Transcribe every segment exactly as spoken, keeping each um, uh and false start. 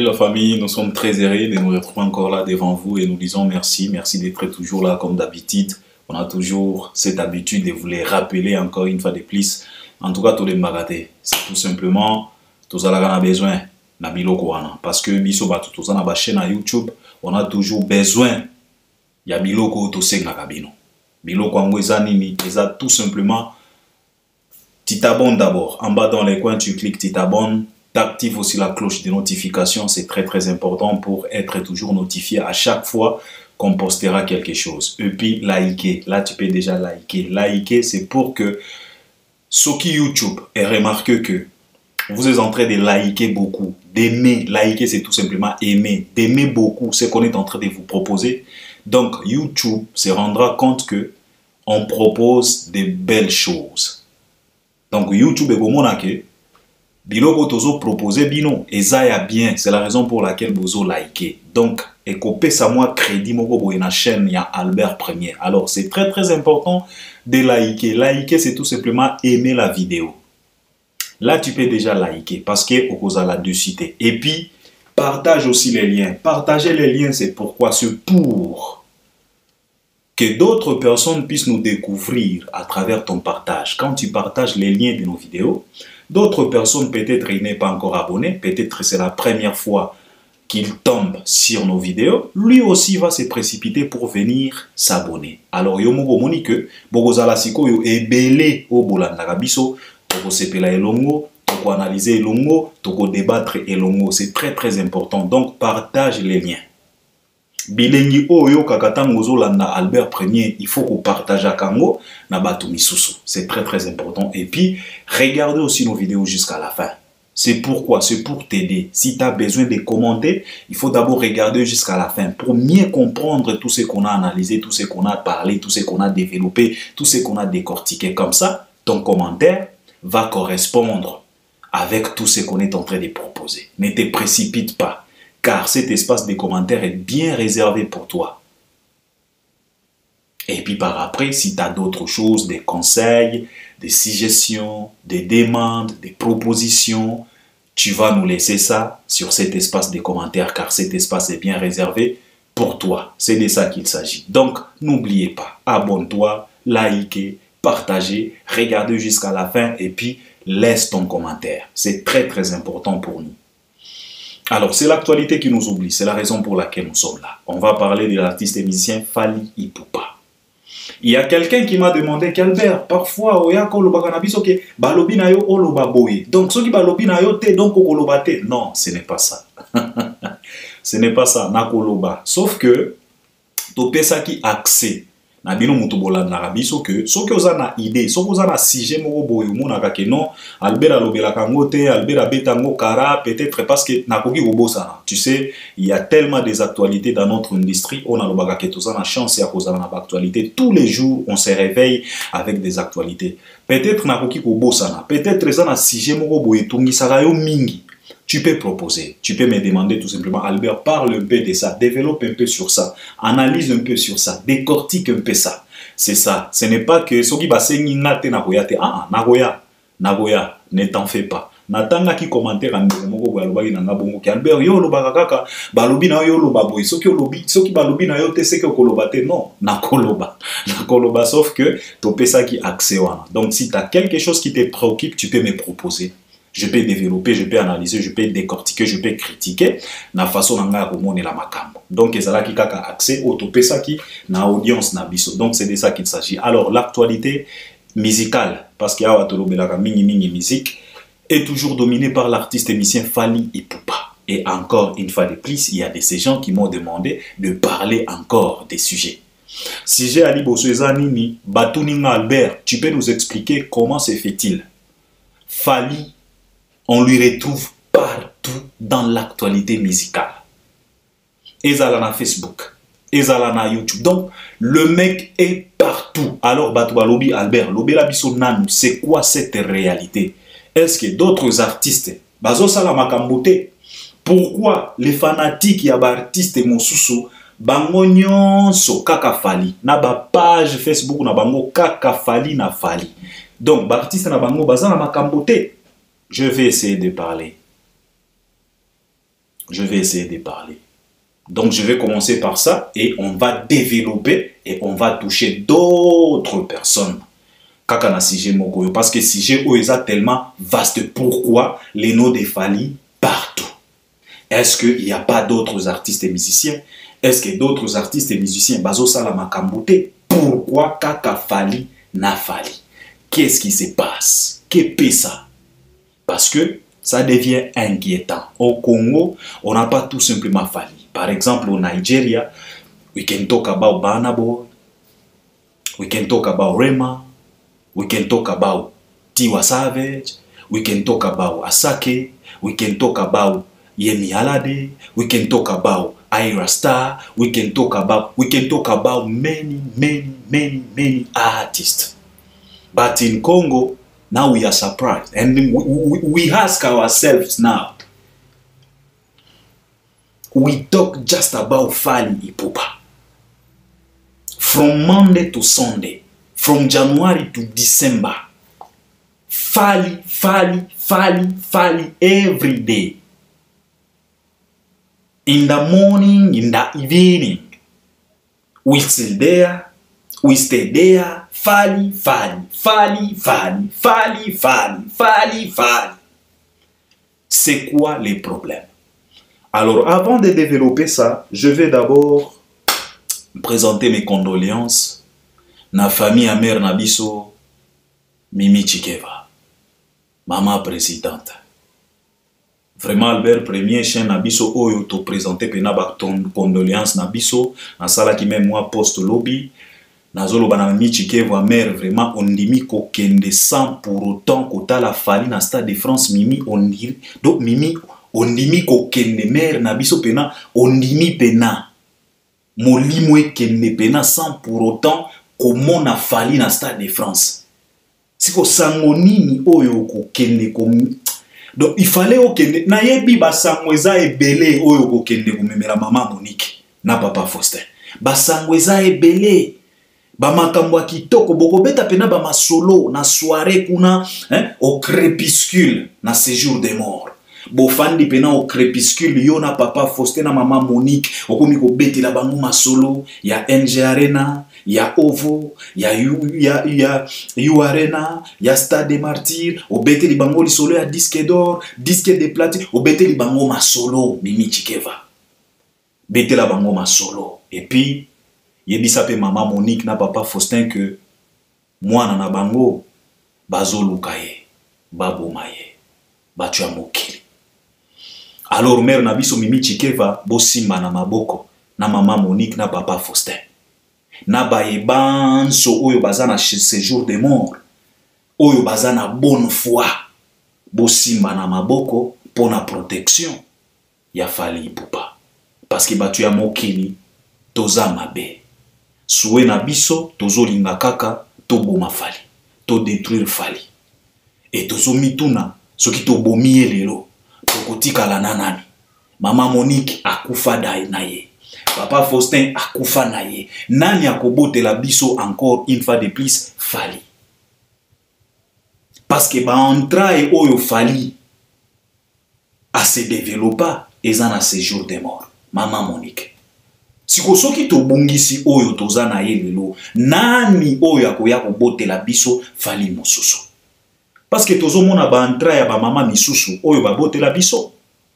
Salut la famille, nous sommes très heureux de nous retrouver encore là devant vous et nous disons merci, merci d'être toujours là comme d'habitude. On a toujours cette habitude de vous les rappeler encore une fois de plus. En tout cas, tous les magatés, c'est tout simplement, tous allons avoir besoin na biloko wana. Parce que biso batu tous na ba chaîne à YouTube, on a toujours besoin ya biloko to senga kabino. Biloko ango eza nini, eza tout simplement tu t'abonnes d'abord. En bas dans les coins, tu cliques, tu t'abonnes. T'actives aussi la cloche de notification, c'est très très important pour être toujours notifié à chaque fois qu'on postera quelque chose. Et puis liker, là tu peux déjà liker. Liker c'est pour que ceux qui YouTube aient remarqué que vous êtes en train de liker beaucoup, d'aimer. Liker c'est tout simplement aimer, d'aimer beaucoup ce qu'on est en train de vous proposer. Donc YouTube se rendra compte que on propose de belles choses. Donc YouTube est comme que biloko tozo proposer bino eza ya bien, c'est la raison pour laquelle bozo liker. Donc ekopé ça moi crédit moko boye na chaîne ya Albert Premier. Alors c'est très très important de liker. Liker c'est tout simplement aimer la vidéo. Là tu peux déjà liker parce que okoza la de citer. Et puis partage aussi les liens. Partager les liens c'est pourquoi c'est pour que d'autres personnes puissent nous découvrir à travers ton partage. Quand tu partages les liens de nos vidéos, d'autres personnes, peut-être il n'est pas encore abonné, peut-être c'est la première fois qu'il tombe sur nos vidéos, lui aussi va se précipiter pour venir s'abonner. Alors, yo mogo moni que bogozala siko yo ebele o bolandaka biso, toko sepela elongo, toko analyser elongo, toko débattre elongo, c'est très très important. Donc partage les liens. Bilengi oyo kakatango zolanda Albert Premier, il faut qu'on partage à Kango na batu misusu. C'est très très important. Et puis, regardez aussi nos vidéos jusqu'à la fin. C'est pourquoi, c'est pour t'aider. Si tu as besoin de commenter, il faut d'abord regarder jusqu'à la fin pour mieux comprendre tout ce qu'on a analysé, tout ce qu'on a parlé, tout ce qu'on a développé, tout ce qu'on a décortiqué. Comme ça, ton commentaire va correspondre avec tout ce qu'on est en train de proposer. Ne te précipite pas. Car cet espace de commentaires est bien réservé pour toi. Et puis par après, si tu as d'autres choses, des conseils, des suggestions, des demandes, des propositions, tu vas nous laisser ça sur cet espace de commentaires, car cet espace est bien réservé pour toi. C'est de ça qu'il s'agit. Donc, n'oubliez pas, abonne-toi, likez, partagez, regardez jusqu'à la fin et puis laisse ton commentaire. C'est très très important pour nous. Alors, c'est l'actualité qui nous oublie. C'est la raison pour laquelle nous sommes là. On va parler de l'artiste et musicien Fally Ipupa. Il y a quelqu'un qui m'a demandé qu'Albert, parfois, oya ko loba cannabis, ok, balobi na yo oloba boye. Donc, ceux qui balobi na yo te, donc oloba te. Non, ce n'est pas ça. Ce n'est pas ça, na koloba. Sauf que, to pesa qui accès. Na bino mutu bolandaka biso que soki oza na idée soki oza na sujet moko boye omonaka ke non Albert alobelaka ngo te, Albert abeta ngo kara, peut-être parce que nakoki kobosana. Tu sais, il y a tellement des actualités dans notre industrie, on alobaka ke toza na chance ya kozala na actualité. Tous les jours on se réveille avec des actualités. Peut-être nakoki kobosana, peut-être eza na sujet moko boye tungisaka yo mingi. Tu peux proposer, tu peux me demander tout simplement, Albert, parle un peu de ça, développe un peu sur ça, analyse un peu sur ça, décortique un peu ça. C'est ça. Ce n'est pas que ce qui va se n'ate nagoya te. Ah, nagoya, nagoya, ne t'en fais pas. Natanga qui commentaire en moko balobi na ngabongo ki Albert yo loba kaka balobi na yo loba boy soki lobi soki balobi na yo te c'est que koloba te non na koloba na koloba sauf que to pesa qui accès wana. Donc si tu as quelque chose qui te préoccupe, tu peux me proposer. Je peux développer, je peux analyser, je peux décortiquer, je peux critiquer na façon nanga komone la makambo. Donc ezala ki kaka accès au topesa ki na audience na biso. Donc c'est de ça qu'il s'agit. Alors l'actualité musicale parce qu'il y a watolobelaka mingi mingi musique est toujours dominée par l'artiste et musicien Fally Ipupa. Et encore une fois de plus, il y a de ces gens qui m'ont demandé de parler encore des sujets. Sujet Ali Bosoeza Nini, Batuninga Albert, tu peux nous expliquer comment se fait-il? Fally, on lui retrouve partout dans l'actualité musicale. Ezala na Facebook, ezala na YouTube. Donc, le mec est partout. Alors, Batouba Lobi Albert, Lobela Biso Nanou, c'est quoi cette réalité? Est-ce que d'autres artistes, Bazo Sala Makambote, pourquoi les fanatiques ya ba artistes mosusu, bango nyonso kaka Fally, na ba page Facebook na bango kaka Fally na Fally. Donc, ba artiste na bango baza na Makambote. Je vais essayer de parler. Je vais essayer de parler. Donc, je vais commencer par ça et on va développer et on va toucher d'autres personnes. Parce que le sujet est tellement vaste. Pourquoi les noms de Fally partout? Est-ce qu'il n'y a pas d'autres artistes et musiciens? Est-ce que d'autres artistes et musiciens bazo salama kamboute? Pourquoi Kaka Fally n'a Fally? Qu'est-ce qui se passe? Qu'est-ce que ça? Parce que ça devient inquiétant. Au Congo, on n'a pas tout simplement Fally. Par exemple, au Nigeria, we can talk about Burna Boy, we can talk about Rema, we can talk about Tiwa Savage, we can talk about Asake, we can talk about Yemi Alade, we can talk about Ira Star, we can talk about we can talk about many, many, many, many artists. But in Congo, now we are surprised. And we, we, we ask ourselves now, we talk just about Fally Ipupa. From Monday to Sunday, from January to December, Fally, Fally, Fally, Fally every day. In the morning, in the evening, we still there, we stay there, Fally, Fally, Fally, Fally, Fally, Fally, Fally, Fally. C'est quoi les problèmes? Alors, avant de développer ça, je vais d'abord présenter mes condoléances na famille à mère Nabiso, Mimi Chikeva, maman présidente. Vraiment, Albert Premier, chien Nabiso, oyo to présenté pena ba ton condoléances Nabiso, na sala qui même moi post lobby, na zolo bana Mimi Chikeva, mère vraiment on dimi ko kende sans pour autant kota la Fally na Stade de France, Mimi on dit, donc Mimi on dimi ko kende mère Nabiso pena, on dimi pena. Molimo e kende pena sans pour autant comment na Fally na Stade de France. Si ko sangonini oyo ko kende ko. Donc il fallait au kende na yebi ba sangweza ebele oyo ko kende ko memela maman Monique na papa Faustin. Ba sangweza ebele ba makambo kitoko boko beta pena ba masolo na soirée kuna hein au crépuscule na séjour des morts. Bofandi pena au crépuscule yo na papa Faustin na maman Monique okomi ko betela bango masolo ya N G Arena ya Ovo ya U ya ya U Arena ya Stade des Martyrs o beteli bango li solo ya disque d'or disque de platine o beteli bango masolo Mimi Chikeva betela bango masolo et puis yebisa pe maman Monique na papa Faustin que mwana na bango bazoluka ye baboma ye batu ya mokili. Alors mère Nabiso Mimi Chikeva bosimba na maboko na maman Monique na papa Faustin. Na baebanso oyo bazana séjour des morts. Oyo bazana bonne foi. Bosimba na maboko pour la protection ya Fally Ipupa. Parce que batu ya mokili toza mabe. Soué na biso tozo linga kaka to boma Fally. To détruire Fally. Et tozo mituna soki to bomiye lelo. Tokotika la nanani. Maman Monique akufa dai na ye. Papa Faustin akufa na ye. Nani akobote la biso encore une fois de plus Fally. Parce que ba entraille oyo Fally a se développa ezana séjour des morts. Maman Monique. Siko soki to bungisi oyo toza na ye lelo. Nani oyo akoya kobote la biso Fally mosusu. Parce que tozo mona ba entra ya ba mama misusu oyo ba bote la biso.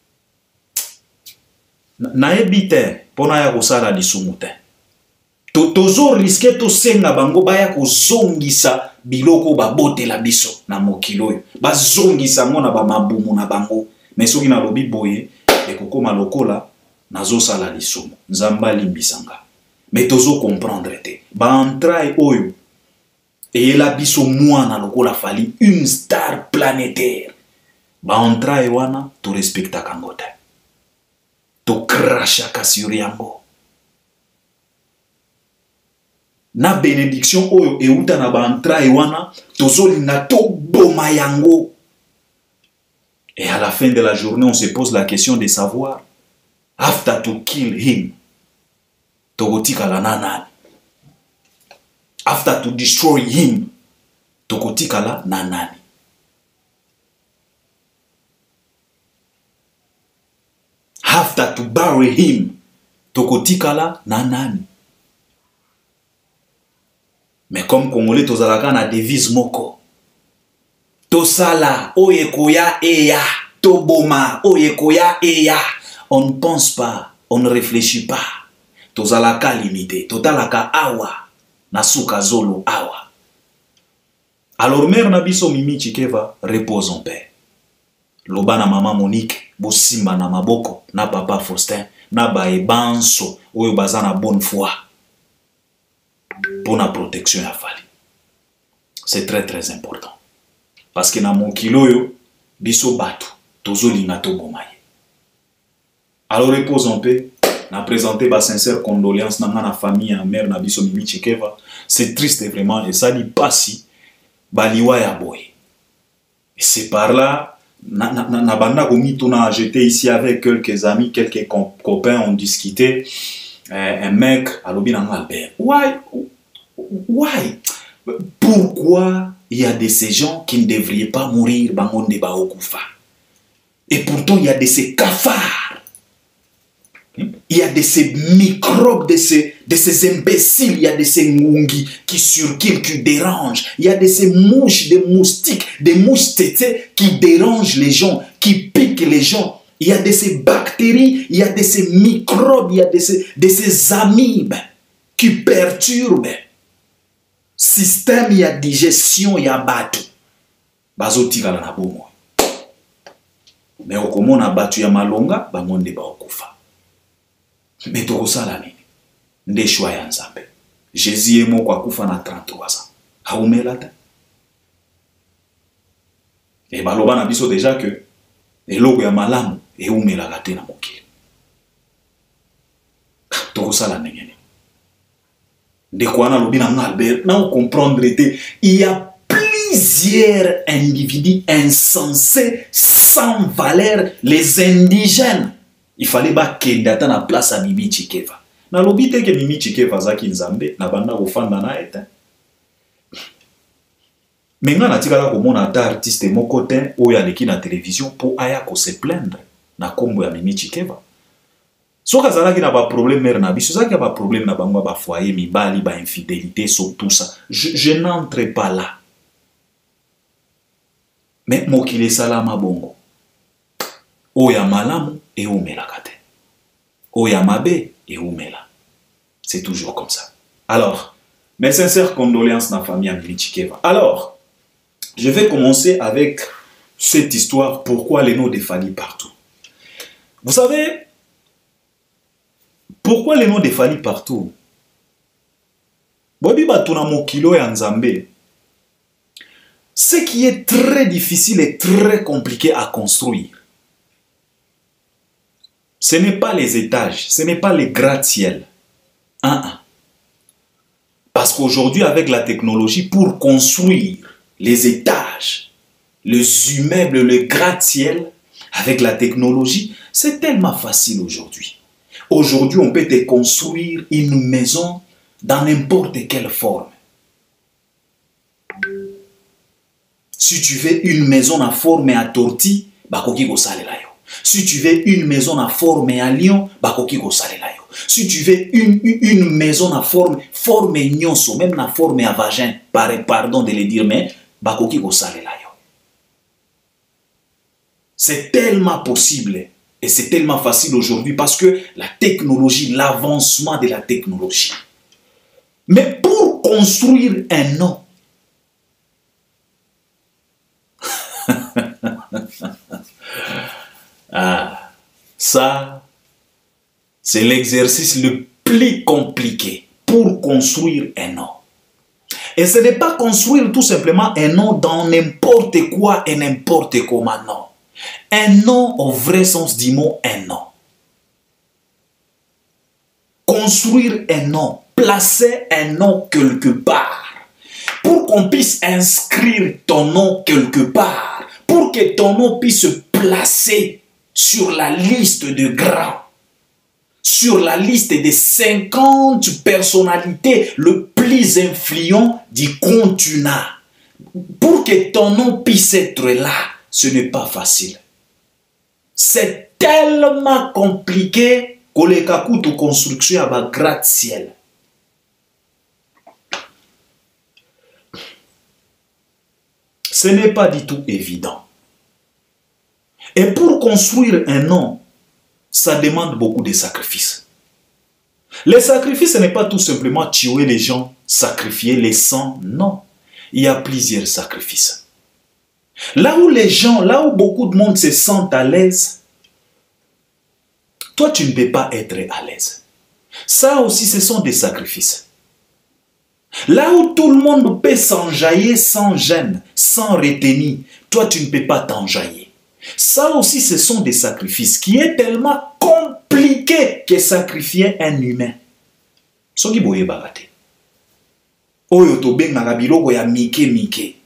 Na ebite pona ya kosala lisumu te. To tozo risque to senga bango baya ko zongisa biloko ba bote la biso na mokilo oyo. Ba zongisa ngona ba mabumu na bango. Mais soki na lobi boye ekokoma lokola nazo sala lisumu. Nzamba limbisanga. Mais tozo comprendre te. Ba entra oyo et la biso mwana lokola Fally une star planétaire. Ba entra e wana to respecta kangote. To crasha kasuri yango. Na bénédiction oyo e uta na ba entra e wana tozoli na to boma yango. Et à la fin de la journée on se pose la question de savoir after to kill him tokotika la nanani. After to destroy him, tokotikala na nani. after to bury him, tokotikala na nani. Mais comme Congolais, tozalaka na devise moko. Tosala, oyekoya eya, toboma, oyekoya eya. On ne pense pas, on ne réfléchit pas. Tozalaka limité, totalaka awa, nasuka zolo awa. Alors mère nabiso Mimi Chikeva, repose en paix. Loba na maman Monique, bosimba na maboko, na papa Faustin, na baebanso, oyo baza na bonne foi. Pour la protection ya fali. C'est très très important. Parce que na mon kilo yo, biso batu, tozo linga to bomaye. Alors repose en paix, na présenté ba sincère condoléances na ma famille en mère na biso Mimi Chikeva. C'est triste vraiment et ça dit pas si baliwa ya boy. Et c'est par là na na na banda komito na j'étais ici avec quelques amis, quelques copains, on discutait. Un mec à l'obédience Albert. Why? Why? Pourquoi il y a de ces gens qui ne devraient pas mourir bangon de Baokufa? Et pourtant il y a de ces cafards. Il y a de ces microbes, de ces, de ces imbéciles, il y a de ces ngungi qui surculent, qui dérangent. Il y a de ces mouches, des moustiques, des mouches tétés qui dérangent les gens, qui piquent les gens. Il y a de ces bactéries, il y a de ces microbes, il y a de ces, de ces amibes qui perturbent. Système, il y a digestion, il y a battu. Bazotika la nabomo. Mais au commun, on a battu ya malonga, bangonde ba okufa. Mais toko sala nini? Nde shwa ya nzambe. Jésus est mort kwa kufa na trente-trois ans. Haumela ta. Et baloba na biso déjà que et logo ya malamu et umela gate na mokili. Toko sala nini? De quoi na lobina Albert, na comprendre était il y a plusieurs individus insensés sans valeur, les indigènes. Il fallait pas qu'il data na place à Mimi Chikeva. Na lobite que Mimi Chikeva zaki nzambe na banda ofanda na eta. Menga na tika la komona ta artiste moko te oya leki na télévision pour aya ko se plaindre na kombo ya Mimi Chikeva. Soka zalaki na ba problème mère na biso zaki ba problème na bango ba foyer mibali ba infidélité sur tout ça. Je, je n'entre pas là. Mais mokile salama bongo. Oya malamu et umela kate. Oya mabe et umela. C'est toujours comme ça. Alors, mes sincères condoléances na famille Mimi Chikeva. Alors, je vais commencer avec cette histoire pourquoi les noms défalient partout. Vous savez pourquoi les noms défalient partout? Bobi batuna mokilo ya nzambe. Ce qui est très difficile et très compliqué à construire, ce n'est pas les étages, ce n'est pas les gratte-ciel. Hein, hein. Parce qu'aujourd'hui, avec la technologie, pour construire les étages, les immeubles, le gratte-ciel, avec la technologie, c'est tellement facile aujourd'hui. Aujourd'hui, on peut te construire une maison dans n'importe quelle forme. Si tu veux une maison en forme à tortue, bakoki go salela yo. Si tu veux une maison en forme à lion, bakoki go salela yo. Si tu veux une, une maison en forme, forme nyonso, même en forme à vagin, pardon de le dire, mais bakoki go salela yo. C'est tellement possible et c'est tellement facile aujourd'hui parce que la technologie, l'avancement de la technologie. Mais pour construire un nom, ah, ça, c'est l'exercice le plus compliqué pour construire un nom. Et ce n'est pas construire tout simplement un nom dans n'importe quoi et n'importe comment, non. Un nom au vrai sens du mot, un nom. Construire un nom, placer un nom quelque part. Pour qu'on puisse inscrire ton nom quelque part. Pour que ton nom puisse se placer sur la liste de grands. Sur la liste des cinquante personnalités le plus influents du continent. Pour que ton nom puisse être là, ce n'est pas facile. C'est tellement compliqué que les coûts de construction à bas gratte-ciel. Ce n'est pas du tout évident. Et pour construire un nom, ça demande beaucoup de sacrifices. Les sacrifices, ce n'est pas tout simplement tuer les gens, sacrifier les sangs, non. Il y a plusieurs sacrifices. Là où les gens, là où beaucoup de monde se sentent à l'aise, toi, tu ne peux pas être à l'aise. Ça aussi, ce sont des sacrifices. Là où tout le monde peut s'enjailler sans gêne, sans retenir, toi, tu ne peux pas t'enjailler. Ça aussi, ce sont des sacrifices qui est tellement compliqué que sacrifier un humain. Soki boye bagate. Oyo to benga biloko ya mike mike.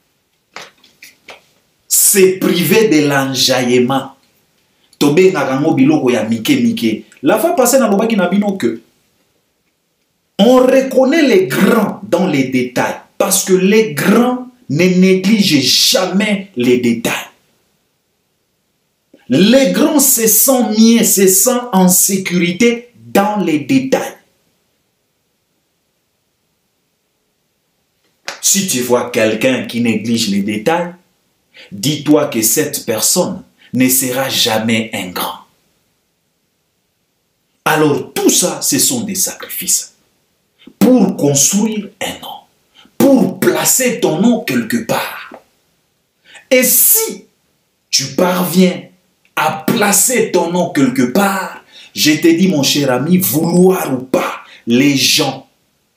Se priver de l'enjaillement. To benga kango biloko ya mike mike. La fois passée na lobaki na bino que on reconnaît les grands dans les détails parce que les grands ne négligent jamais les détails. Les grands se sentent mieux, se sentent en sécurité dans les détails. Si tu vois quelqu'un qui néglige les détails, dis-toi que cette personne ne sera jamais un grand. Alors tout ça, ce sont des sacrifices. Pour construire un nom, pour placer ton nom quelque part. Et si tu parviens à placer ton nom quelque part, je te dis mon cher ami, vouloir ou pas, les gens,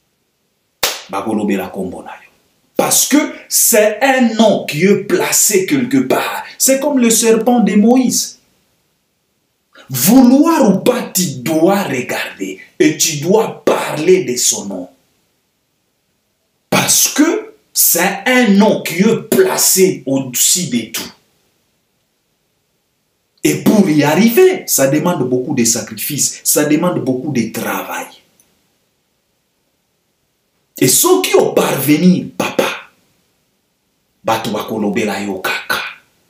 parce que c'est un nom qui est placé quelque part. C'est comme le serpent de Moïse. Vouloir ou pas, tu dois regarder et tu dois parler de son nom. Parce que c'est un nom qui est placé au-dessus de tout. Et pour y arriver, ça demande beaucoup de sacrifices, ça demande beaucoup de travail. Et ceux qui ont parvenu, papa, bato bakolobela yo kaka.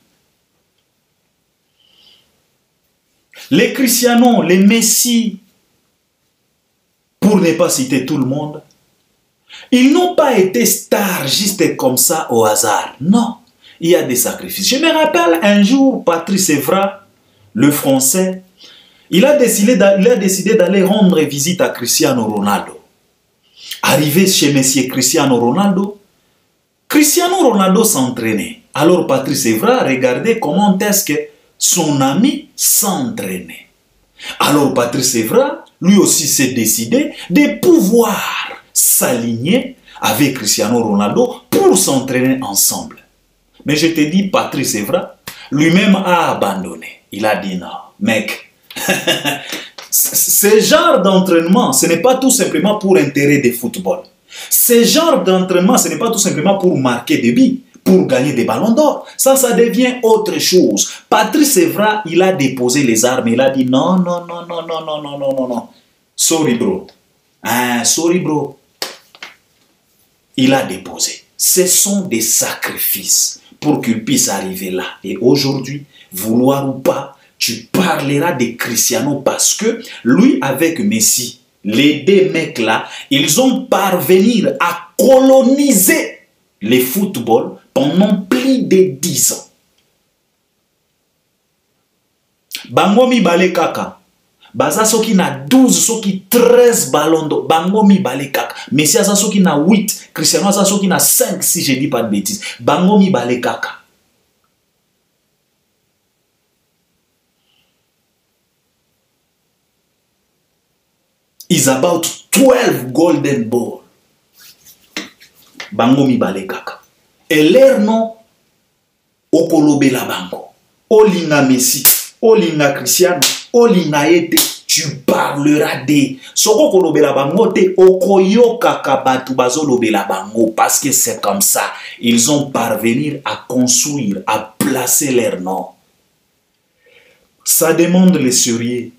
Les Christianos, les Messies, pour ne pas citer tout le monde, ils n'ont pas été stars juste comme ça au hasard. Non, il y a des sacrifices. Je me rappelle un jour, Patrice Evra, le français, il a décidé d'aller rendre visite à Cristiano Ronaldo. Arrivé chez Monsieur Cristiano Ronaldo, Cristiano Ronaldo s'entraînait. Alors Patrice Evra regardait comment est-ce que son ami s'entraînait. Alors Patrice Evra, lui aussi s'est décidé de pouvoir s'aligner avec Cristiano Ronaldo pour s'entraîner ensemble. Mais je te dis, Patrice Evra, lui-même a abandonné. Il a dit non, mec, ce genre d'entraînement, ce n'est pas tout simplement pour intérêt de football. Ce genre d'entraînement, ce n'est pas tout simplement pour marquer des buts, pour gagner des ballons d'or. Ça, ça devient autre chose. Patrice Evra, il a déposé les armes. Il a dit non, non, non, non, non, non, non, non, non, non. Sorry, bro. Hein, sorry, bro. Il a déposé. Ce sont des sacrifices pour qu'il puisse arriver là. Et aujourd'hui, vouloir ou pas, tu parleras de Cristiano parce que lui, avec Messi, les deux mecs-là, ils ont parvenu à coloniser le football pendant plus de dix ans. Bango mibale kaka. Baza soki na douze, soki treize ballons d'or. Bango mibale kaka. Messi aza soki na huit. Cristiano aza soki na cinq, si je dis pas de bêtises. Bango mibale kaka. Is about twelve golden balls. Bango mibale kaka. Et leur nom, okolobe la bango. Olinga Messi, olinga Cristiano, olinga ete, tu parleras de. Soko kolobe la bango te, okoyo kaka batu bazolobe la bango. Parce que c'est comme ça. Ils ont parvenu à construire, à placer leur nom. Ça demande le sérieux.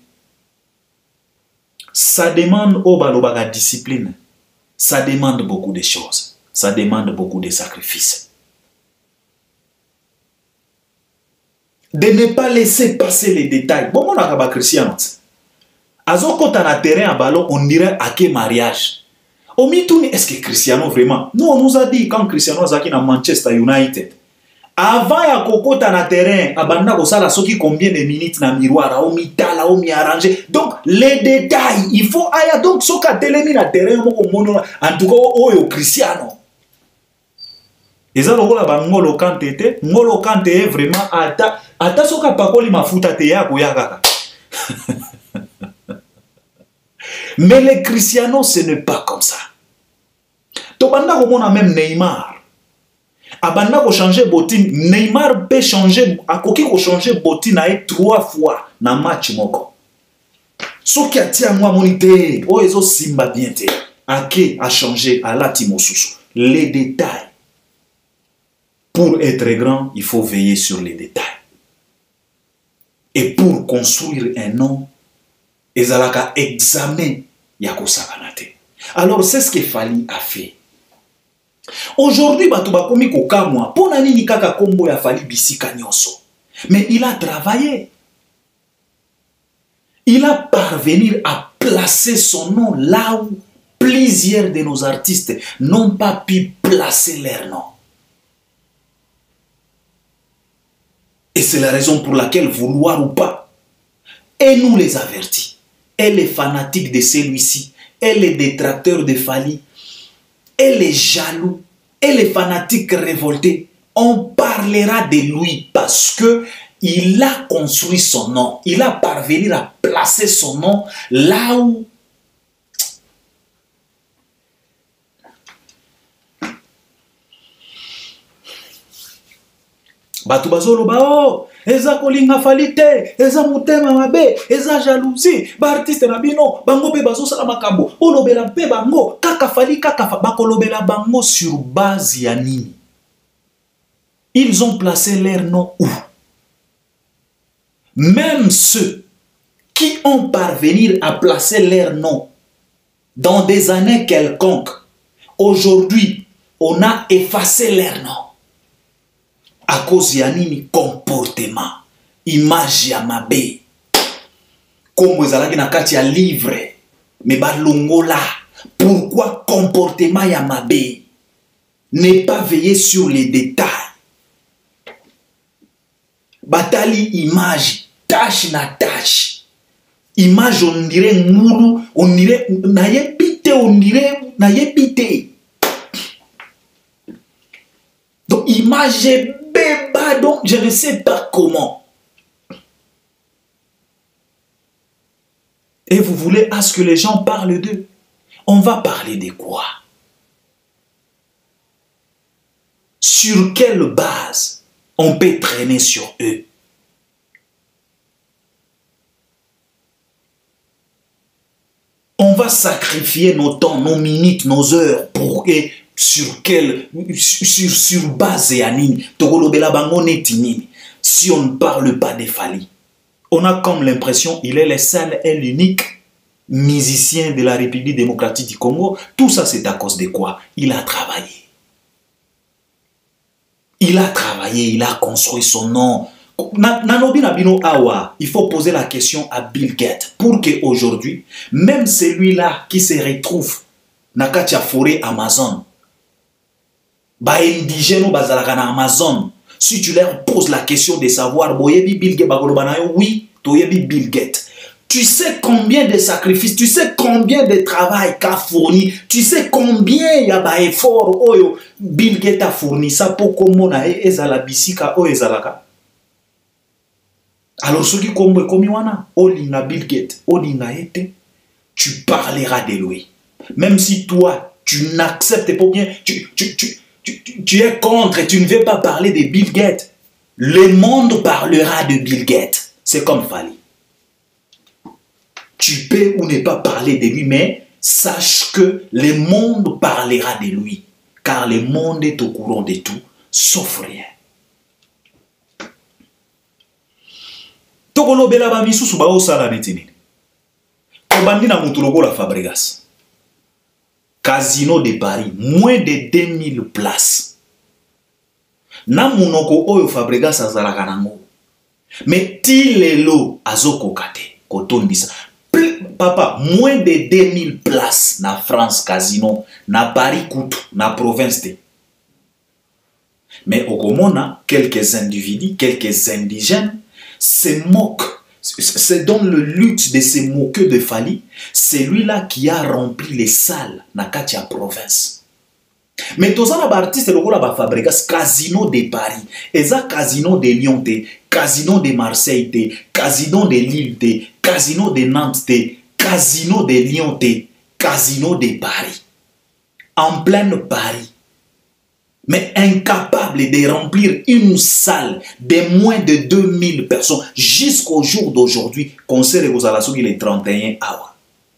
Ça demande au balobaga discipline. Ça demande beaucoup de choses. Ça demande beaucoup de sacrifices. de ne pas laisser passer les détails. Bon, on a pas Cristiano. Azo quand on a terrain à ballon, on dirait à quel mariage. Au mitouni, est-ce que Cristiano vraiment? Nous, on nous a dit quand Cristiano Zaki dans Manchester United. Avant ya koko na terrain, abanda ko sala soki combien de minutes na miroir, au mitala, au mi arrangé. Donc les détails, il faut aya donc soka telemi na terrain moko mono en tout cas oyo Cristiano. Eza lokola ba ngolo kante te, ngolo kante vraiment ata ata soka pakoli mafuta te ya ko ya kaka. Mais les Cristiano ce n'est pas comme ça. To banda ko mona même Neymar. Abanda ko changer bottine, Neymar peut changer, akoki ko changer bottine aé trois fois na match moko. Soki atia moi monité, o ezo simba bien te. Ake a changé à la timosusu. Les détails. Pour être grand, il faut veiller sur les détails. Et pour construire un nom, ezalaka examen yako sabanate. Alors c'est ce que Fally a fait. Aujourd'hui, bato bakomi kokamwa, pona nini kaka kombo ya Fally bisika nyonso. Mais il a travaillé. Il a parvenu à placer son nom là où plusieurs de nos artistes n'ont pas pu placer leur nom. Et c'est la raison pour laquelle, vouloir ou pas, et nous les avertis, et les fanatiques de celui-ci, et les détracteurs de Fally, et les jaloux, et les fanatiques révoltés, on parlera de lui parce que il a construit son nom. Il a parvenu à placer son nom là où Batu bazolo bao, eza kolinga Fally te, eza mutema mabe, eza jalousie, ba artiste na bino, bango pe bazo sala makambo, olobela pe bango, kaka Fally kaka bakolobela bango sur base ya nini. Ils ont placé leur nom où? Même ceux qui ont parvenu à placer leur nom dans des années quelconques, aujourd'hui, on a effacé leur nom. À cause ya nini comportement, image ya mabe. Comme ezalaki na kati ya livre, mais balongola. Pourquoi comportement ya mabe? Ne pas veiller sur les détails. Batali image, tâche na tâche. Image on dirait moulu, on dirait nayebite, on dirait nayebite. Donc image béba, donc je ne sais pas comment. Et vous voulez à ce que les gens parlent d'eux? On va parler de quoi? Sur quelle base on peut traîner sur eux? On va sacrifier nos temps, nos minutes, nos heures pour que sur quelle sur, sur base ya nini? Si on ne parle pas de Fally, on a comme l'impression qu'il est le seul et l'unique musicien de la République démocratique du Congo. Tout ça, c'est à cause de quoi? Il a travaillé. Il a travaillé, il a construit son nom. Il faut poser la question à Bill Gates pour qu'aujourd'hui, même celui-là qui se retrouve dans la forêt Amazon, bah indigène bazalaka na Amazon, si tu leur poses la question de savoir boyebi Bill Gates bagolobanayo, oui, toyebi Bill Gates. Tu sais combien de sacrifices, tu sais combien de travail qu'a fourni, tu sais combien il y a ba effort oyo Bill Gates a fourni ça pour komona ezala bisika o ezalaka. Alors ceux qui kombo komi wana olinga Bill Gates, olinga ete, tu parleras de lui. Même si toi tu n'acceptes pas bien, tu tu tu Tu, tu, tu es contre et tu ne veux pas parler de Bill Gates. Le monde parlera de Bill Gates. C'est comme Fally. Tu peux ou ne pas parler de lui, mais sache que le monde parlera de lui. Car le monde est au courant de tout, sauf rien. Tokolo bela ba misusu ba osala netini. Obandi na mutu lokola Fabregas. Casino de Paris, moins de deux mille places. Na munoko oyo Fabregas azalaka nango. Mais ti lelo azoko kate kotondisa. Papa, moins de deux mille places na France casino, na Paris Koutou, na province de. Mais au Gomona, quelques individus, quelques indigènes se moquent, se donnent le luxe de se moquer de Fali. C'est lui-là qui a rempli les salles na Katia province. Mais tous les artistes, le rôle fabrique casino de Paris, eza casino de Lyon, casino de Marseille, casino de Lille, casino de Nantes, casino de Lyon, casino de Paris. En plein Paris. Mais incapable de remplir une salle de moins de deux mille personnes jusqu'au jour d'aujourd'hui, concert aux Alassogi les trente et un hours.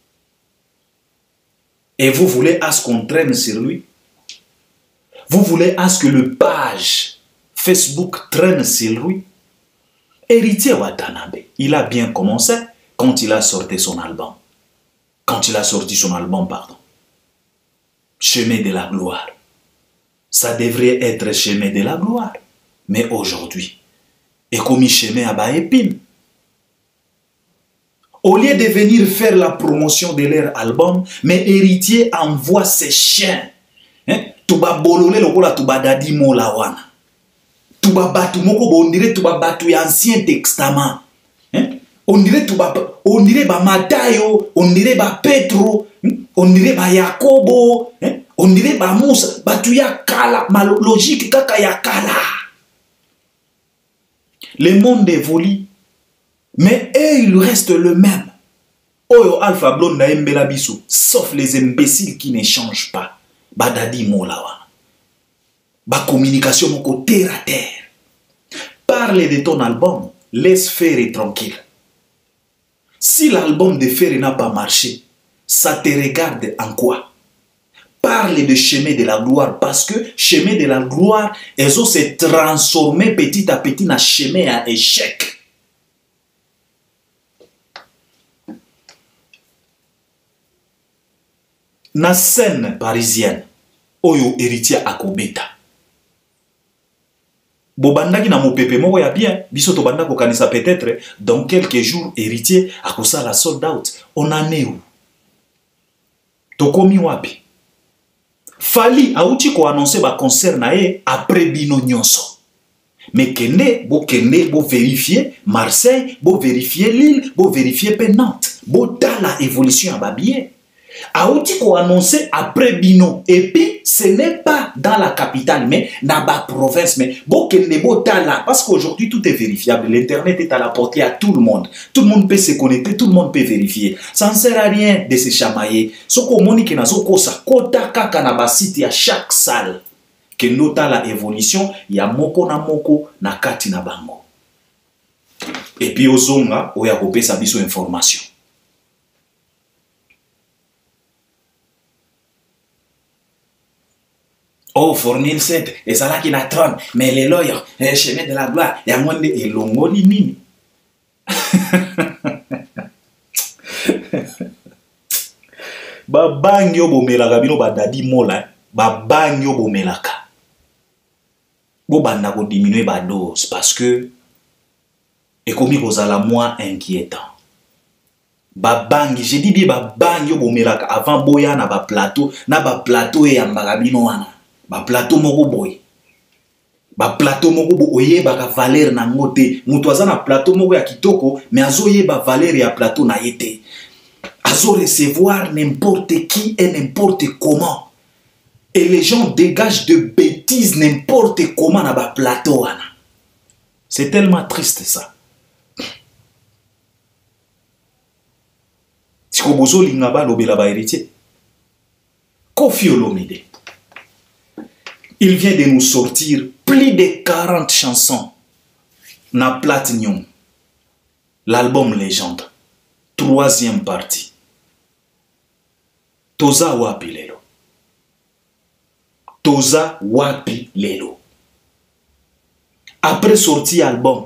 Et vous voulez à ce qu'on traîne sur lui? Vous voulez à ce que le page Facebook traîne sur lui? Héritier Watanabe, il a bien commencé quand il a sorti son album. Quand il a sorti son album, pardon. Chemin de la gloire. Ça devrait être chemin de la gloire. Mais aujourd'hui, et comme chemin à Baépine. Au lieu de venir faire la promotion de leur album, mais Héritier envoie ses chiens. Hein? Tuba bolole lokola tuba dadi mola wana. Tuba batu moko on dirait tuba batu ancien testament. Hein? On dirait tuba on dirait ba Matayo, on dirait ba Petro, on dirait ba Yakobo, hein? On dirait ba Moussa, batu ya kala, ma logique kaka ya kala. Le monde évolue, mais eux ils restent le même. Oyo Alpha Blonde na Mbela Bissou, sauf les imbéciles qui ne changent pas. Badadi Molawa. Ba communication moko terre à terre. Parle de ton album, laisse faire tranquille. Si l'album de Ferré n'a pas marché, ça te regarde en quoi? Parle de chemin de la gloire parce que chemin de la gloire, elles ont se transformé petit à petit dans chemin à échec. Na scène parisienne, Oyo Héritier Akobeta. Bobandaki na mopepe moko ya bien, biso to banda ko kanisa peut-être dans quelques jours Héritier akosa la sold out. On en est où? Tokomi wapi? Fali auti ko annoncer ba concert na ye après bino nyonso. Mais kende bo kende bo vérifier Marseille, bo vérifier Lille, bo vérifier Nantes, bo ta la évolution à babie. Aouti ko annoncé après Bino. Et puis, ce n'est pas dans la capitale, mais dans la province. Mais bon, là, parce qu'aujourd'hui, tout est vérifiable. L'Internet est à la portée à tout le monde. Tout le monde peut se connecter, tout le monde peut vérifier. Ça ne sert à rien de se chamailler. Ce qu'on moni que nazo kosa kota kaka na ba site à chaque salle. Que nota la évolution, ya moko na moko na kati na bango. Et puis, ozonga, oya kopé sa biso information. Oh, Formule sept, et ça là qui la trône, mais les lawyers, les chemins de la gloire, il y a moins de elongoli nini. Ba bangyo bomelaka bino ba dadi mola, ba bangyo bomelaka. Bo banda ko diminuer ba dose parce que et comme il la moins inquiétant. Ba bangi, j'ai dit ba bangyo bomelaka avant boya na ba plateau, na ba plateau e yambaka bino wana. Ba plateau moko boy. Ba plateau moko bo oyeba ka valeur na ngote. Mutu aza na plateau moko ya kitoko, mais azo yeba valeur ya plateau na yete. Azo recevoir n'importe qui et n'importe comment. Et les gens dégagent de bêtises n'importe comment na ba plateau wana. C'est tellement triste ça. Tiko bozo lingaba lobela ba héritier. Koffi Olomide. Il vient de nous sortir plus de quarante chansons. Na Platinum. L'album Légende. Troisième partie. Toza wapi lelo. Toza wapi lelo. Après sorti album.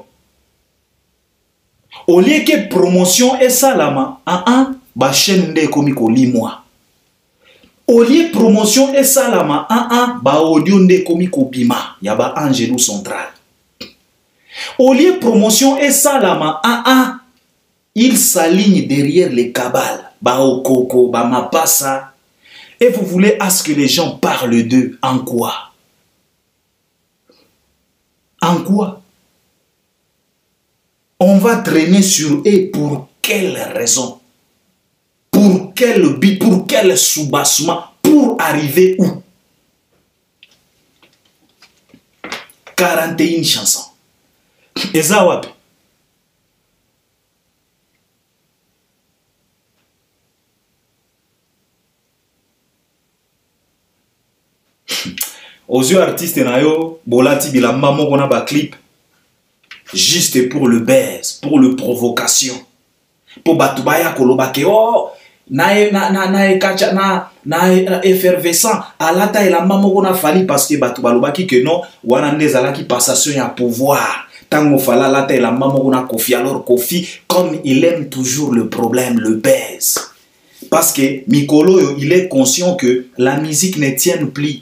Au lieu que promotion et salama, ah ah, ba chaîne de komiko limwa. Au lieu promotion et salama, ah ah, ba audio nde komiko bima, yaba Angelou Central. Au lieu de promotion et salama, ah ah, il s'aligne derrière les cabales, ba okoko, ba mapasa, et vous voulez à ce que les gens parlent d'eux. En quoi? En quoi? On va traîner sur eux pour quelle raison? Pour quel but? Pour quel soubassement? Pour arriver où? quarante et une chansons. Et ça, wapi? Aux yeux artistes, nayo, bolati bilamba moko na ba clip. Juste pour le baise, pour le provocation. Pour batubaya kolobake, oh, na na na na kacha na na effervescent. Alata elamba moko na fali parce que batubalobaki que non, wana ndezala ki passation ya pouvoir. Tango fala alata elamba moko na Kofi. Alors Kofi, comme il aime toujours le problème, le baise. Parce que Mikolo, il est conscient que la musique ne tient plus.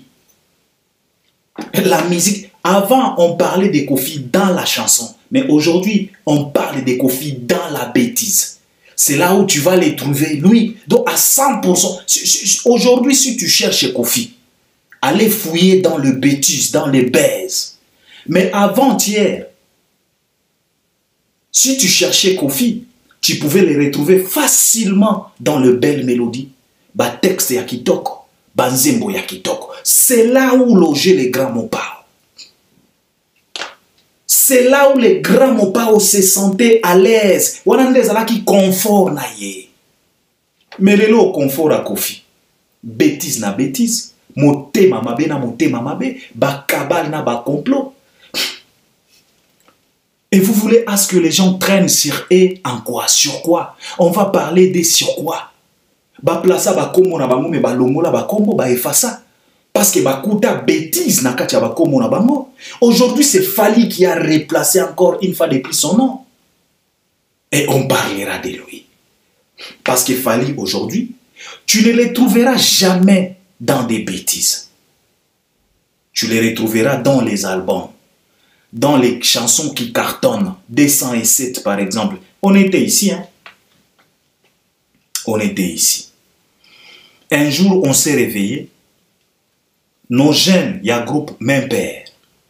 La musique, avant on parlait de Kofi dans la chanson, mais aujourd'hui on parle de Kofi dans la bêtise. C'est là où tu vas les trouver, lui. Donc à cent pour cent, aujourd'hui si tu cherches Kofi, allez fouiller dans le bêtise, dans les baises. Mais avant-hier, si tu cherchais Kofi, tu pouvais les retrouver facilement dans le belle mélodie, ba texte ya kitoko, ba nzembo ya kitoko. C'est là où logeaient les grands mopao. C'est là où les grands mopao se sentaient à l'aise. Wanande zala ki confort na ye. Mais le lo confort à Kofi. Bêtise na bêtise. Moté mamabe na moté mamabe. Ba kabal na ba complot. Et vous voulez à ce que les gens traînent sur eux en quoi? Sur quoi? On va parler des sur quoi? Ba plaça ba komo na bango me ba longola ba kombo ba efasa. Parce que bakuta bêtise na katia ba komo na bango. Aujourd'hui c'est Fali qui a replacé encore une fois de plus son nom. Et on parlera de lui. Parce que Fali aujourd'hui, tu ne les trouveras jamais dans des bêtises. Tu les retrouveras dans les albums. Dans les chansons qui cartonnent, deux cent sept par exemple. On était ici, hein. On était ici. Un jour, on s'est réveillé. Nos jeunes, il y a un groupe même père.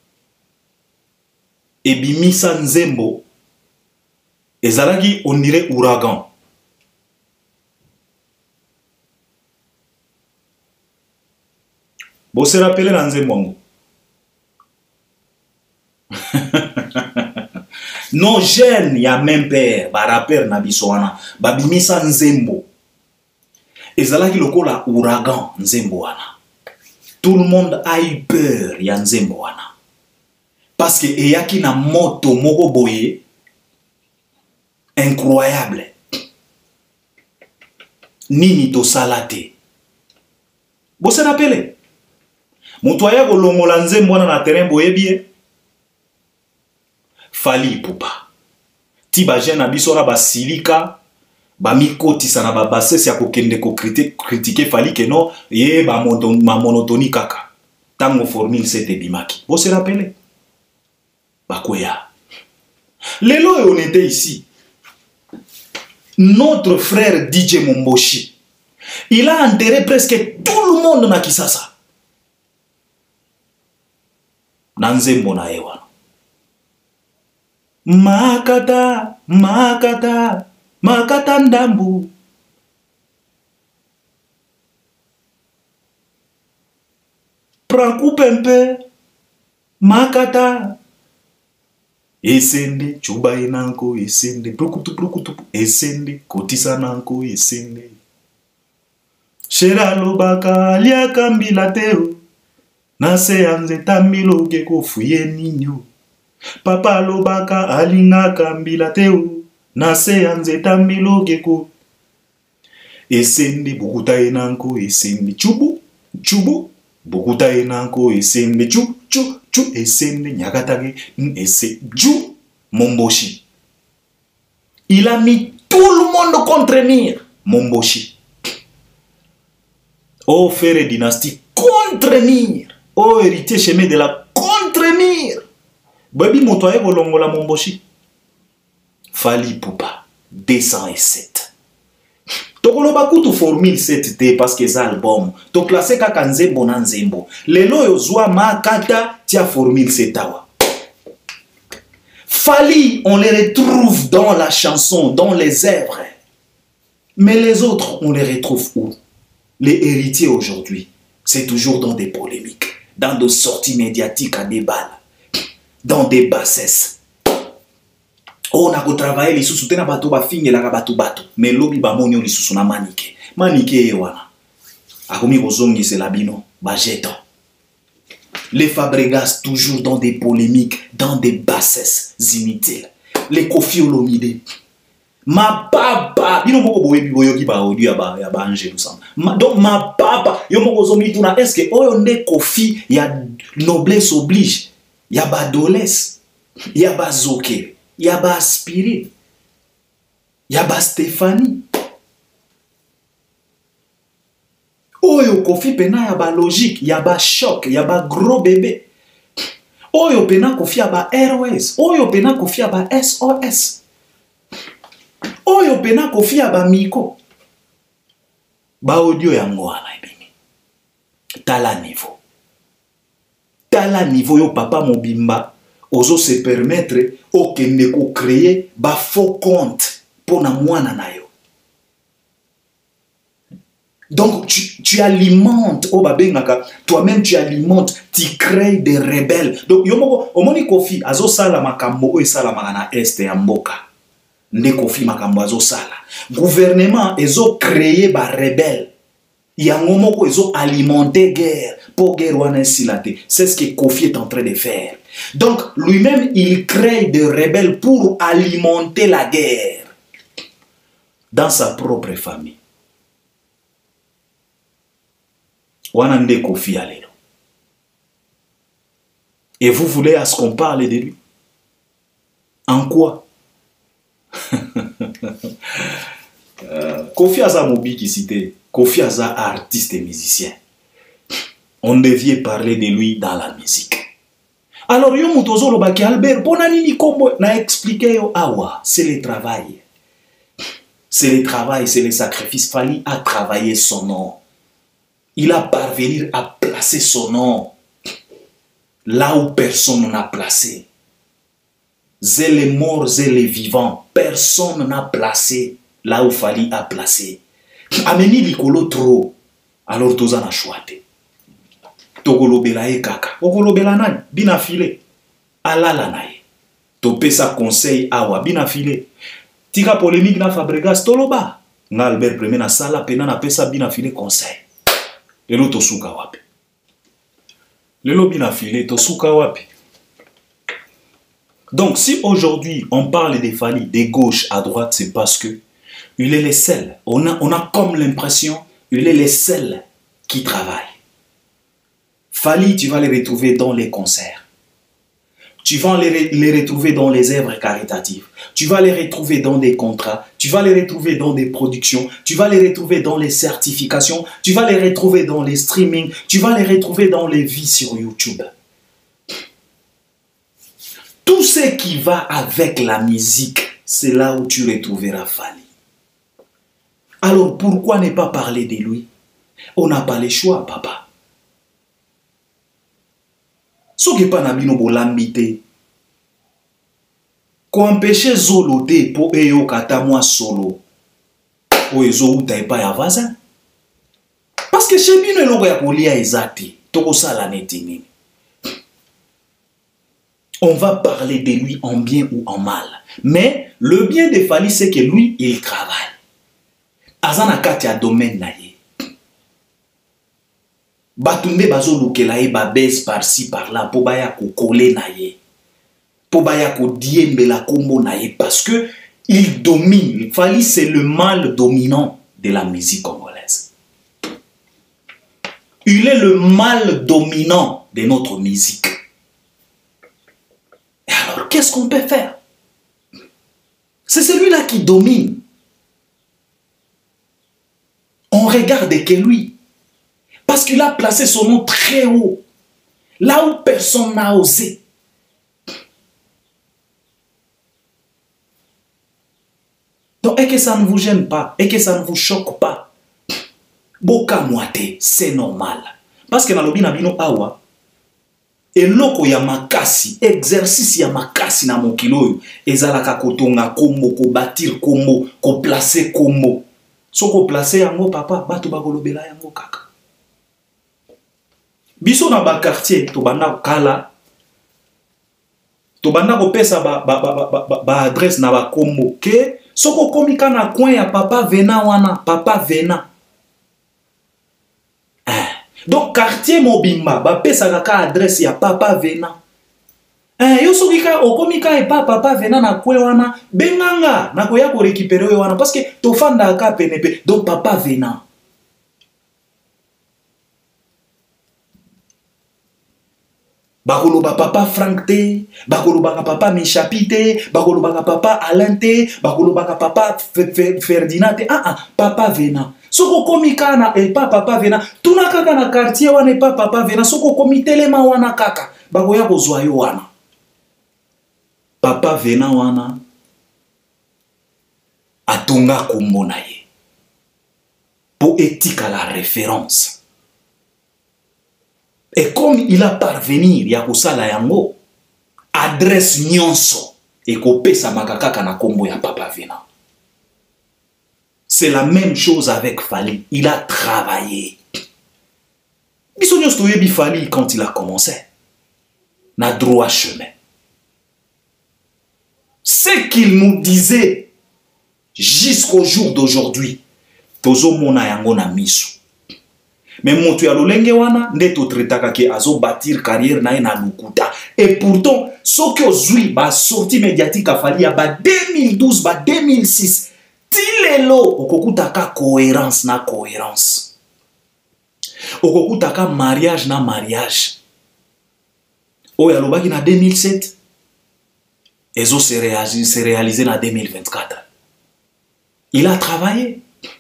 Et Bimisa Nzembo, et Zalagi, on dirait ouragan. Vous se rappelez dans Nzembo? Nos jeunes, il y a même père, ba rappeur na bisoana, ba Bimisa Nzembo. Et Zalagi lokola ouragan Nzembo wana. Tout le monde a eu peur ya Nzembo wana. Parce que eyaki na moto moko boye incroyable. Nini to salate. Vous se rappelez? Moto aya kolongola Nzembo wana na terrain boye bien. Fali pupa. Ti ba jeune abisora ba silika. Ba mikoti sana ba basse ya kokende ko critiquer Fali que non ye ba ma monotonie kaka tango formule c'était bimaki. Vous se rappelez? Ba koya lelo on était ici, notre frère D J Momboshi, il a enterré presque tout le monde na Kisasa na Nzembo na ewa makata makata Makata ndambu. Prends coupe un peu. Makata. Esende. Chuba inanko esende. Prokutu prokutu. Esende. Kotisa nanko esende. Shera lobaka lia kambila teo. Nase anze tamilo geko fuye ninyo. Papa lobaka alinga kambila teo. Nase anze tamilo geko. Esende bukuta enanko esende chubu chubu bukuta enanko esende chu chu chu esende nyagatage ese ju Momboshi. Il a mis tout le monde contre Mir. Momboshi. Oh frère dynastie contre Mir. Oh héritier chemin de la contre Mir. Baby motoye bolongola momboshi. Fally Ipupa, deux cent sept. Tokoloba kutu formule sept T parce que ça album. To classé kaka nzembo na nzembo. Lelo yozwa makata tia formule sept awa. Fally, on les retrouve dans la chanson, dans les œuvres. Mais les autres, on les retrouve où? Les héritiers aujourd'hui, c'est toujours dans des polémiques, dans des sorties médiatiques à débat, dans des bassesses. On a travaillé les sous na bato ba finge la bato bato, mais lobi ba monyo les sous na manike. Manike wana. Akomi kozongi c'est labino, ba jeton. Les Fabregas toujours dans des polémiques, dans des bassesses inutiles. Les Koffi Olomide. Ma papa, bino moko boyebi boyoki ba audio ya ba ya ba angelu sam. Donc ma papa, yo moko zomi tuna est-ce que oyo nde Koffi ya noblesse oblige, ya ba dolesse, ya ba zoké, ya ba aspiré, ya ba Stéphanie. Oyo Koffi pena ya ba logique, ya ba choc, ya ba gros bébé. Oyo pena Koffi ya ba Airways, oyo pena Koffi ya ba S O S. Oyo pena Koffi ya ba Miko. Ba audio yango wana ebini. Tala niveau. Tala niveau yo papa mobimba ozo se permettre okende ko créer ba faux compte pour na mwana na yo. Donc tu, tu alimentes, oh babengaka, toi-même tu alimentes, tu crées des rebelles. Donc yomoko omoni Koffi azo sala makambo o sala magana este ya mboka. Nde Koffi makambo azo sala. Gouvernement ezo créer ba rebelle. Yango moko ezo alimenter guerre pour guerre wana silate. C'est ce que Koffi est en train de faire. Donc lui-même il crée des rebelles pour alimenter la guerre dans sa propre famille. Wana nde Koffi alelo. Et vous voulez à ce qu'on parle de lui? En quoi? euh, Koffi Aza mobi qui cité. Koffi Aza artiste et musicien. On devait parler de lui dans la musique. Alors yo mutozo lo baki Albert bonani ni kombo na expliqué yo awa, c'est le travail. C'est le travail, c'est le sacrifice. Fally a travaillé son nom. Il a parvenu à placer son nom là où personne n'a placé. C'est les morts et les vivants. Personne n'a placé là où Fally a placé. Ameni likolo trop. Alors toza na chouate. Togolobela e kaka. Ogolobela nani? Bina file. Alala nae. Topesa conseil awa. Bina file. Tika polémique na Fabregas toloba. Nga Albert Premier na sala pena na pesa bina file conseil. Lelo tosuka wapi. Lelo bina file tosuka wapi. Donc si aujourd'hui on parle des Fally de gauche à droite, c'est parce que il est le seul. On a, on a comme l'impression il est le seul qui travaille. Fally, tu vas les retrouver dans les concerts. Tu vas les, les retrouver dans les œuvres caritatives. Tu vas les retrouver dans des contrats. Tu vas les retrouver dans des productions. Tu vas les retrouver dans les certifications. Tu vas les retrouver dans les streamings. Tu vas les retrouver dans les vies sur YouTube. Tout ce qui va avec la musique, c'est là où tu retrouveras Fally. Alors pourquoi ne pas parler de lui? On n'a pas le choix, papa. Soki pa na bino bolambite. Ko empêcher zolo te po eyo kata moi solo. O ezo uta epa ya vaza. Parce que chez bino eloko ya kolia ezati. Toko sala netini. On va parler de lui en bien ou en mal. Mais le bien de Fally, c'est que lui, il travaille. Azana kati ya domaine na ye. Batumbe bazo lukela ye babese par-ci par-là po baya ko kole na ye. Po baya ko diembe la kombo na ye parce que il domine. Fally c'est le mâle dominant de la musique congolaise. Il est le mâle dominant de notre musique. Et alors qu'est-ce qu'on peut faire? C'est celui-là qui domine. On regarde que lui. Parce qu'il a placé son nom très haut. Là où personne n'a osé. Donc, et que ça ne vous gêne pas, et que ça ne vous choque pas. Boka moite, c'est normal. Parce que dans le binabino awa, et loko ya makasi, exercice ya makasi na mokilo, ezalaka kotonga kombo, ko bâtir kombo, ko placer kombo. So ko placer yango papa, bato bakolobela yango kaka. Biso na ba quartier, to banda kala, to banda ko pesa ba ba ba ba ba, ba adresse na ba kombo ke soko komika na coin ya papa vena wana, papa vena. Donc, quartier mobimba, ba pesa kaka adresse ya papa vena. Eh, yo soki ka okomika e pa papa vena na kwe wana, benganga na koya ko récupérer wana parce que to fanda ka penepe. Donc papa vena. Bakolo ba papa Frank te, bakolo ba papa Michapi te, bakolo ba papa Alain te, bakolo ba papa Ferdinand te. Ah ah, papa vena. Soko komika na e pa papa vena, tuna kaka na quartier wana e pa papa vena, soko komitelema wana kaka, bakoya kozwa yo wana. Papa vena wana atonga kombo na ye. Po éthique à la référence. Et comme il a parvenir ya kosala yango, adresse nyonso e kopesa makakaka na kombo ya papa vena. C'est la même chose avec Fali. Il a travaillé. Bisognos toyebi Fali quand il a commencé. Na droit chemin. Ce qu'il nous disait jusqu'au jour d'aujourd'hui, tozo mona yango na misu. Mais moto ya lolenge wana nde to tretaka ke azo bâtir carrière na na lukuta. Et pourtant, ce que ozui ba sortie médiatique a Fali ya ba deux mille douze ba deux mille six. Tilelo okokutaka cohérence na cohérence. Okokutaka mariage na mariage. Oya lobaki na deux mille sept. Ezo se réalisé, se réalisé na deux mille vingt-quatre. Il a travaillé.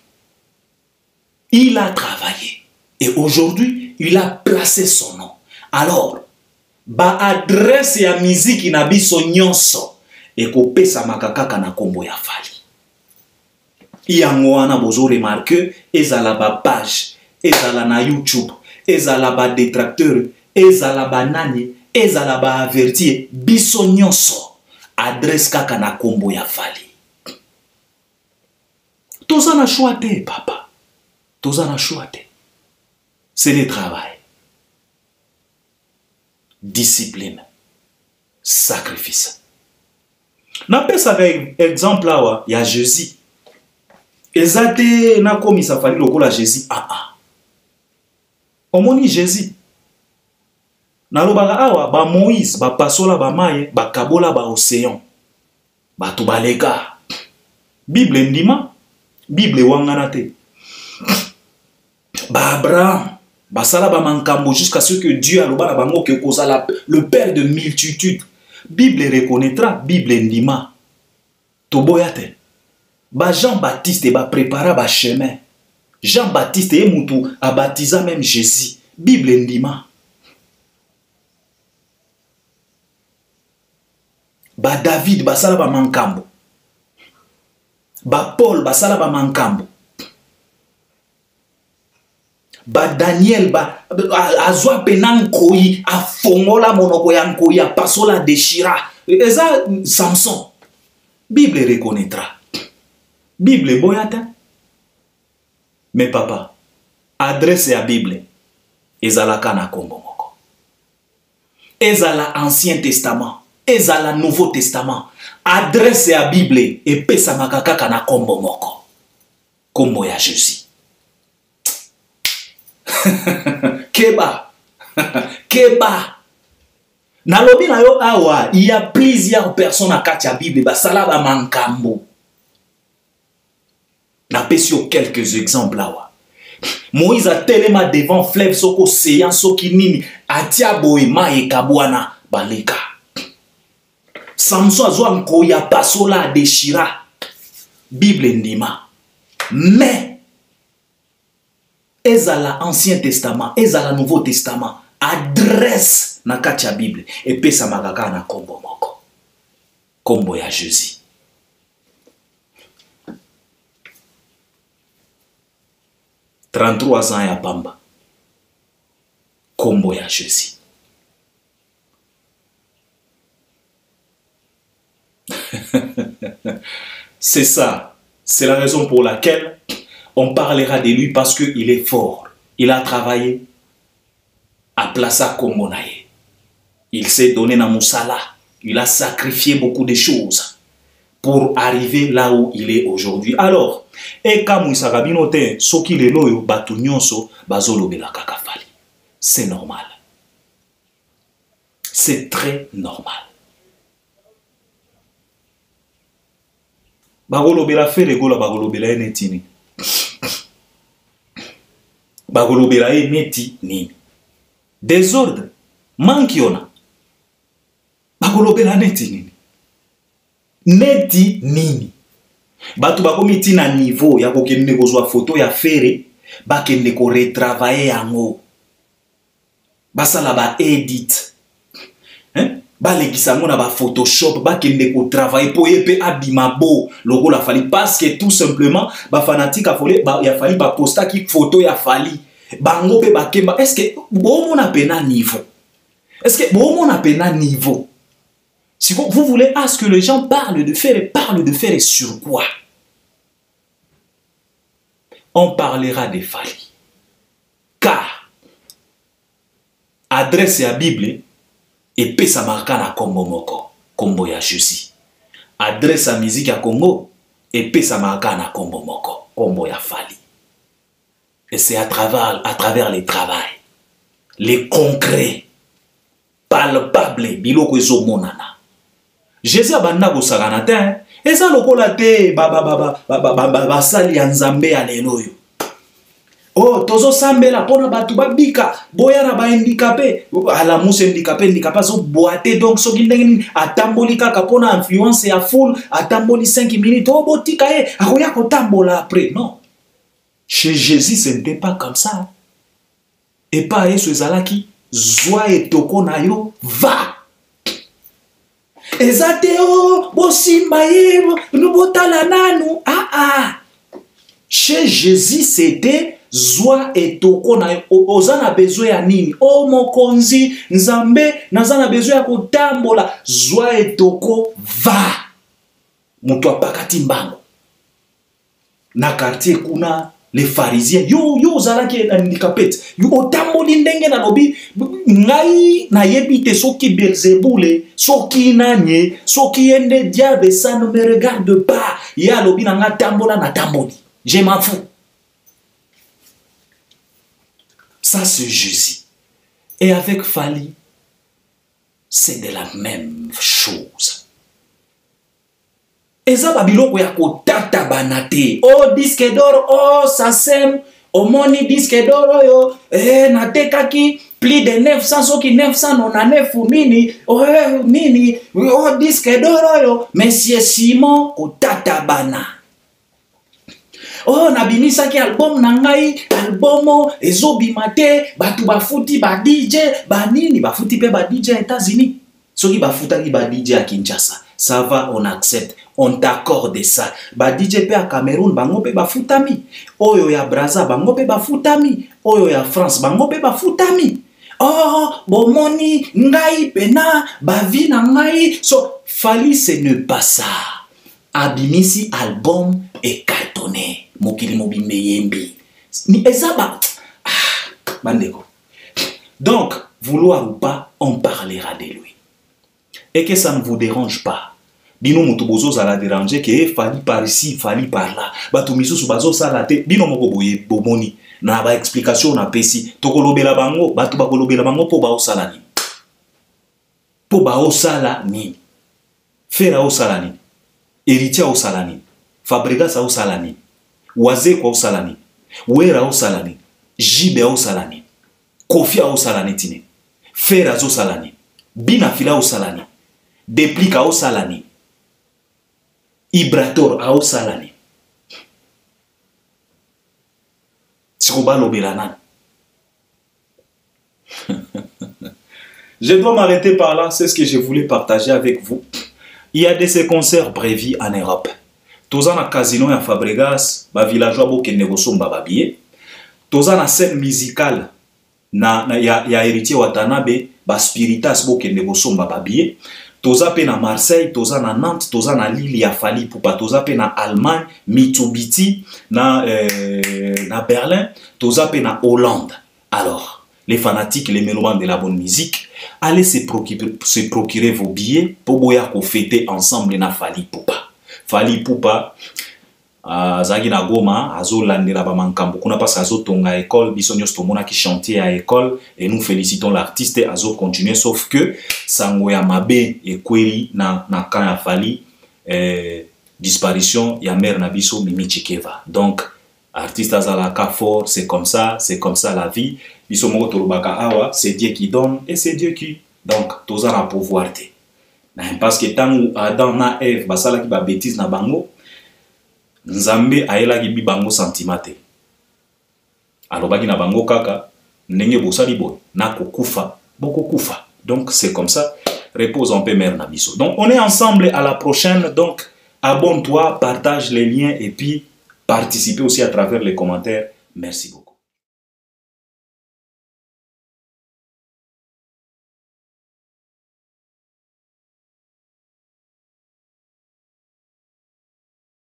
Il a travaillé. Et aujourd'hui, il a placé son nom. Alors, ba adresse ya musique na biso nyonso ekopesa makakaka na kombo ya Fali. Yango wana bozo remarque, ezala ba page, ezala na YouTube, ezala ba détracteur, ezala ba nani, ezala ba avertir, biso nyonso adresse kaka na kombo ya Fali. Toza na choix te papa. Toza na choix te. C'est le travail. Discipline. Sacrifice. N'apesa avec exemple là, il y a Jésus. Ezate na komi sa Fali lokola Jésus. Ah ah. Omoni Jésus. Na lobaka awa ba Moïse ba pasola ba maye ba kabola ba océan. Ba to balega. Bible ndima. Bible wangana te. Ba Abraham ba sala ba mankambo jusqu'à ce que Dieu a loba na bango ke kozala le père de multitude. Bible reconnaîtra Bible ndima. Toboyate. Ba Jean-Baptiste ba prépara ba chemin. Jean-Baptiste et Moutou a baptisé même Jésus. Bible ndima. Ba David ba sala ba mankambo. Ba Paul ba sala ba mankambo. Ba Daniel ba azwa penankoi a fongola monoko ya nkoi a pasola déchira. Eza Samson. Bible reconnaîtra. Bible boyata. Mais papa, adresse ya Bible ezalaka na kombo moko. Ezala Ancien Testament, ezala Nouveau Testament. Adresse ya Bible et pesa makakaka na kombo moko. Kombo ya Jésus. Keba. Keba. Nalobi na yo awa, il y a plusieurs personnes à katia Bible ba sala ba mankambo. N'apesio quelques exemples là. Moïse a tellement devant fleuve soko séant soki nini atia boema e kabwana baleka. Samson azwa nkoya pasola déchira. Bible ndima. Mais ezala Ancien Testament, ezala Nouveau Testament, adresse na katia Bible et pesa makaka na kombo moko. Kombo ya Jésus. trente-trois ans ya pamba. Kombo ya Jésus. C'est ça. C'est la raison pour laquelle on parlera de lui parce qu'il est fort. Il a travaillé à Plaza Kombo naye. Il s'est donné na Moussala. Il a sacrifié beaucoup de choses pour arriver là où il est aujourd'hui. Alors, et comme il s'agabinote, ce qu'il est loyo, batu nyonso, bazolo bela kakafali. C'est normal. C'est très normal. Bagolo bela fait les gola bagolo bela enetini. Bagolo bela eneti nini. Désordre, mankiona. Bagolo bela neti nini. Neti nini. Batu bakomi tina niveau ya kokende kozwa photo ya fere, bakende ko retravailler yango. Basala ba edit. Hein? Balekisa ngo na ba Photoshop, bakende ko travailler po yepe abimabo logo la fali parce que tout simplement ba fanatique a folé ba ya fali ba posta ki photo ya fali. Bango pe bakemba. Est-ce que bon mon pena niveau? Est-ce que bon mon pena niveau? Si vous voulez à ce que les gens parlent de faire et parlent de faire et sur quoi? On parlera des Fali. Car adresse à Bible et pesa marka na Kombo moko, Kombo ya Jésus. Adresse à musique à Congo et pesa marka na Kombo moko, Kombo ya Fali. Et c'est à travers, à travers les travails, les concrets, palpables, biloko ezo monana. Jésus abanda kosakana te, eza lokola te ba ba ba ba ba ba ba sali ya Nzambe ya lelo yo. Oh, tozo sambela pona batu babika, boya na ba handicapé, ala musse handicapé handicapé zo boate donc so kindengini atamboli kaka pona influence ya full, atamboli cinq minutes, oh botika e, akoya ko tambola après, non. Chez Jésus ce n'était pas comme ça. Et pas yesu ezalaki zwa etoko na yo va. Ezateo, bosimba yebo, nubotala nanu. Ah ah. Chez Jésus, c'était zwa etoko na ozana besoin ya nini? O mokonzi, nzambe, nazana besoin ya kotambola. Zwa etoko va. Mutu apakati mbango. Na quartier kuna, les pharisiens, yo, yo, zalaki handicapé. Yo, otamboli ndenge na lobi, ngai na yebite soki Belzeboule, soki nanye, soki yende diable, ça ne me regarde pas. Ya lobi na nga tambola na tamboli. Je m'en fous. Ça c'est Jésus. Et avec Fali, c'est de la même chose. Eza babiloko ya kotata banate. Oh disque d'or, oh ça sème. Oh moni disque d'or yo. Eh natekaki plus de neuf cents soki neuf cent quatre-vingt-dix-neuf ou nini. Oh nini. Oh disque d'or yo. Monsieur Simon kotata bana. Oh nabimisa ki album nangai, albumo ezobimate, batu bafuti ba D J, ba nini bafuti pe ba D J États-Unis. Soki bafuta ki ba D J à Kinshasa. Ça va, on accepte. On t'accorde ça. Ba D J pe à Cameroun, bango pe ba futami. Oyo ya Brazza, bango pe ba futami. Oyo ya France, bango pe ba futami. Oh, bomoni, ngai pena, ba vi na ngai. So, Fali ce n'est pas ça. Abimisi album et cartonné. Mokili mobimbe yembi. Ni ezaba. Ah, bandeko. Donc, vouloir ou pas, on parlera de lui. Et que ça ne vous dérange pas. Bino mutubozo ça la déranger que Fali par ici, Fali par là. Batu misusu bazo salate, bino moko boye bomoni. Na ba explication na pesi. Tokolobela bango, batu bakolobela bango po ba osala ni. Po ba osala ni. Fera osala ni. Héritier osala ni. Fabregas osala ni. Waze kwa osala ni. Wera osala ni. Jibe osala ni. Kofi osala ni tine. Fera osala ni. Bina fila osala ni. Déplique au salani. Ibrator au salani. Siroba l'obélanan. Je dois m'arrêter par là. C'est ce que je voulais partager avec vous. Il y a de ces concerts prévus en Europe. Tous en casino à Fabregas, ba villageois bo kende ko somba ba billet. toza na scène musicale na, na ya, ya héritier Watanabe ba spiritas bo kende bosomba ba billet. Toza pe na Marseille, toza na Nantes, toza na Lille ya Fally Ipupa, toza pe na Allemagne, Mitsubishi, na, euh, na Berlin, toza pe na Hollande. Alors, les fanatiques, les mélomanes de la bonne musique, allez se procurer, se procurer vos billets pour boya ko fêter ensemble na Fally Ipupa. Fally Ipupa, azaki na Goma, azo landela ba mankambo kuna parce azo tonga école, biso nyos tomona ki chantier à école et nous félicitons l'artiste azo continuer sauf que sango ya mabe ekweli na na kan ya Fally eh, disparition ya mère na biso Mimi Chikeva. Donc artiste azalaka fort, c'est comme ça, c'est comme ça la vie. Biso moko tolobaka awa, c'est Dieu qui donne et c'est Dieu qui. Donc toza na pouvoir te. Parce que tant Adam na Eve basala ki ba bêtise na bango Nzambe aela ki bi bango sentimate. Alobaki na bango kaka ndenge bosali boy na kokufa boko kufa. Donc c'est comme ça. Repose en paix mère na biso. Donc on est ensemble à la prochaine. Donc abonne-toi, partage les liens et puis participe aussi à travers les commentaires. Merci beaucoup.